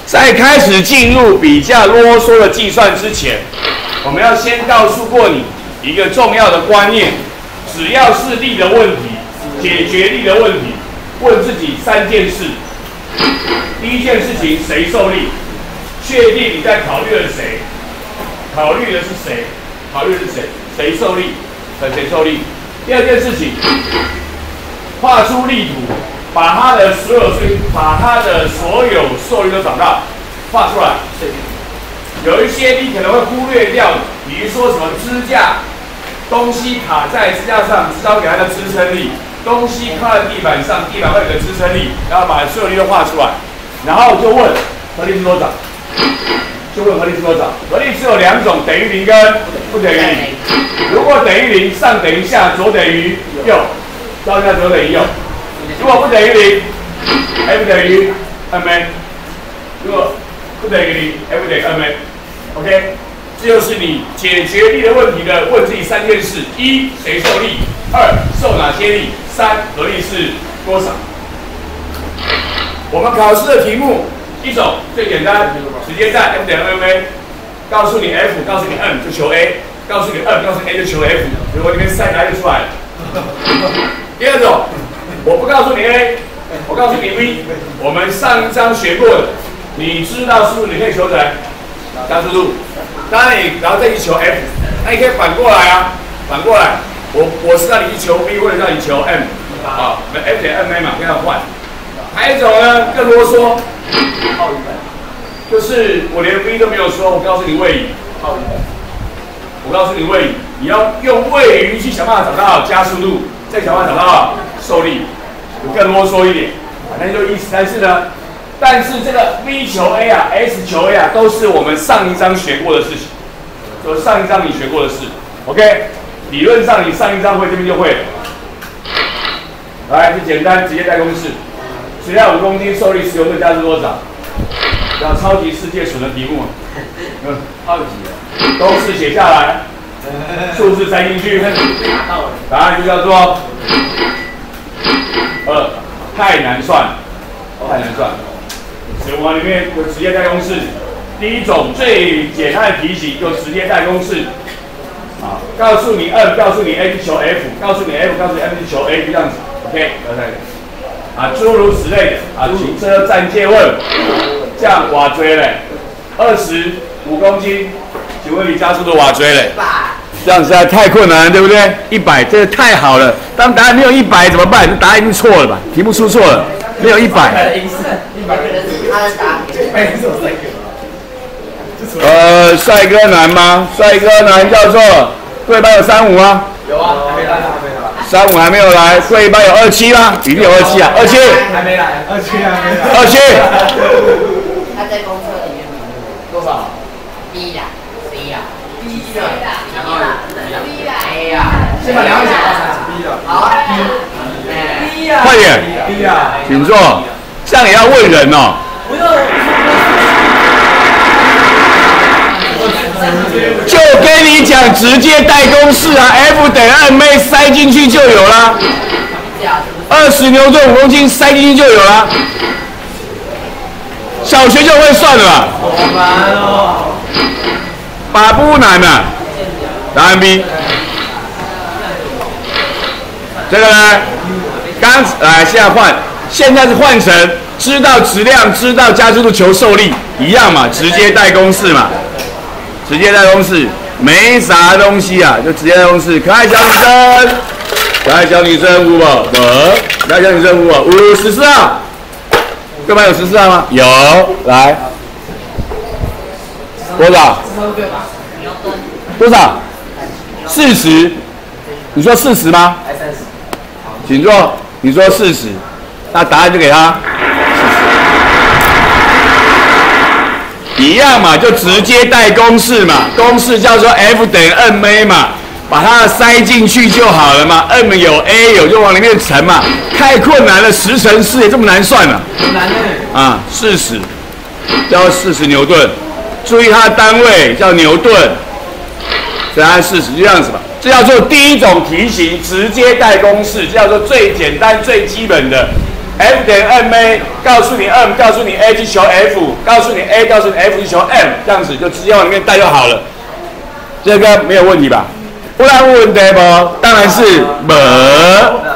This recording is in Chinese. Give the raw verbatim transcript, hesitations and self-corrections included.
在开始进入比较啰嗦的计算之前，我们要先告诉过你一个重要的观念：只要是力的问题，解决力的问题，问自己三件事。第一件事情，谁受力？确定你在考虑的谁？考虑的是谁？考虑的是谁？谁受力？谁受力？第二件事情，画出力图，把它的所有税，把它的所有受力都找到，画出来。有一些你可能会忽略掉，比如说什么支架，东西卡在支架上，知道给它的支撑力；东西靠在地板上，地板会有个支撑力，然后把所有力都画出来，然后就问合力是多少？就问合力是多少？合力只有两种，等于零跟不等于零。如果等于零，上等于下，左等于右，上下左等于右。如果不等于零 ，F 等于 M A。如果不等于零 ，F 等于 M A。OK， 这就是你解决力的问题的问自己三件事：一，谁受力；二，受哪些力；三，合力是多少？我们考试的题目。一种最简单，直接在 F 等于 M A， 告诉你 F， 告诉你 M 就求 A， 告诉你 M， 告诉你 A 就求 F， 如果里面三来就出来了。第二种，我不告诉你 A， 我告诉你 V， 我们上一章学过的，你知道速度你可以求谁？加速度。当然你然后再去求 F， 那你可以反过来啊，反过来，我我是让你去求 V， 或者让你求 M， 好，那 F 等于 M A 嘛，跟它换。还有一种呢，更啰嗦。套语本，就是我连 V 都没有说，我告诉你位移。套语本，我告诉你位移，你要用位移去想办法找到加速度，再想办法找到受力，就更啰嗦一点，反正就意思。但是呢，但是这个 V 求 A 啊 ，S 求 A 啊，都是我们上一章学过的事情，就是上一章你学过的事。OK， 理论上你上一章会，这边就会了。来，就简单直接带公式。水压五公斤，受力十牛顿，加速多少？叫超级世界蠢的题目，嗯，超级的，公式写下来，数字塞进去，答案就叫做二，太难算，太难算。所以我们里面有直接带公式，第一种最简单的题型就直接带公式，啊，告诉你 M， 告诉你 A 去求 F， 告诉你 F， 告诉你 M 去求 A， 就这样子 ，OK， 啊，诸如此类的啊，请车站借问，这样瓦锥嘞，二十五公斤，请问你加速的瓦锥嘞？这样实在太困难了，对不对？一百，这个太好了。当答案没有一百怎么办？这答案一定错了吧？题目出错了，没有一百。呃，帅哥男吗？帅哥男叫做对班有三五吗？ 有啊，还没来，还没来。 三五还没有来，贵班有二七吗？一定有二七啊，二七还没来，二七还没来， 二七。 他在公车里面多少 ？B 呀 ，C 呀 ？B 的，B 呀 ，A 呀。 先把两个讲到三十 B 的， 好 ，B 呀， 快点 ，B 呀， 请坐。这样也要问人哦。 不用。 就跟你讲，直接带公式啊 ，F 等于 M A 塞进去就有了。二十牛顿五公斤塞进去就有了。小学就会算了吧？ 好难哦。 把不难啊。答案 B。这个呢，刚来现在换，现在是换成知道质量，知道加速度求受力，一样嘛，直接带公式嘛。直接带公式，没啥东西啊，就直接带公式。可爱小女生，可爱小女生五宝，不，可爱小女生五宝，五十四号，各班有十四号吗？有，来，多少？多少？四十。你说四十吗？ 还三十。 请坐。你说四十，那答案就给他。一样嘛，就直接带公式嘛，公式叫做 F 等于 M A 嘛，把它塞进去就好了嘛。M 有 A 有就往里面乘嘛，太困难了，十乘四也这么难算了。 很难呢。 啊，四十，叫四十牛顿，注意它的单位叫牛顿，所以它四十就这样子吧。这叫做第一种题型，直接带公式，这叫做最简单最基本的 F 等于 M A， 告诉你 M， 告诉你 A 去求 F， 告诉你 A， 告诉你 F 去求 M， 这样子就直接往里面带就好了。这个没有问题吧？不然有问题不？当然是没。